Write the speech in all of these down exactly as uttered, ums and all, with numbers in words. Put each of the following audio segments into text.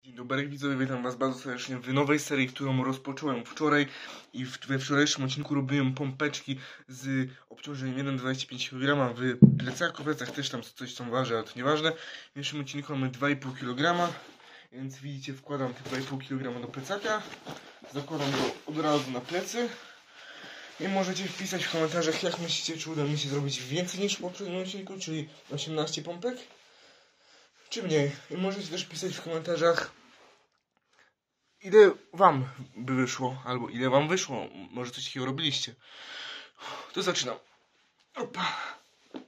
Dzień dobry widzowie, witam was bardzo serdecznie w nowej serii, którą rozpocząłem wczoraj i w, we wczorajszym odcinku robiłem pompeczki z obciążeniem jeden przecinek dwadzieścia pięć kilograma w plecaku, w plecach też tam coś tam waży, ale to nieważne. W pierwszym odcinku mamy dwa i pół kilograma, więc widzicie, wkładam te dwa i pół kilograma do plecaka, zakładam go od razu na plecy i możecie wpisać w komentarzach, jak myślicie, czy uda mi się zrobić więcej niż w poprzednim odcinku, czyli osiemnaście pompek, czy mniej. I możecie też pisać w komentarzach, ile wam by wyszło, albo ile wam wyszło. Może coś takiego robiliście. To zaczynam. Opa.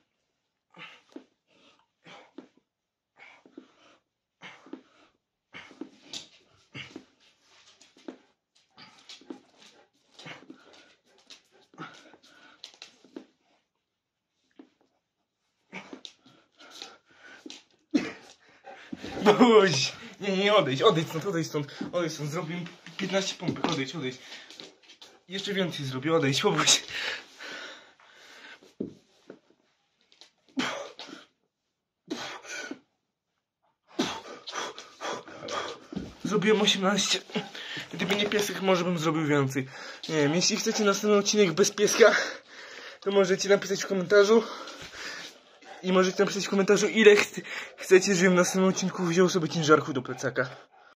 Boś. Nie, nie, odejdź, odejdź stąd, odejdź stąd, odejdź stąd, zrobiłem piętnaście pompek, odejdź, odejdź. Jeszcze więcej zrobię, odejdź, poboś. Zrobiłem osiemnaście. Gdyby nie piesek, może bym zrobił więcej. Nie wiem, jeśli chcecie następny odcinek bez pieska, to możecie napisać w komentarzu. I możecie napisać w komentarzu, ile ch chcecie, żebym w następnym odcinku wziął sobie ciężarków do plecaka.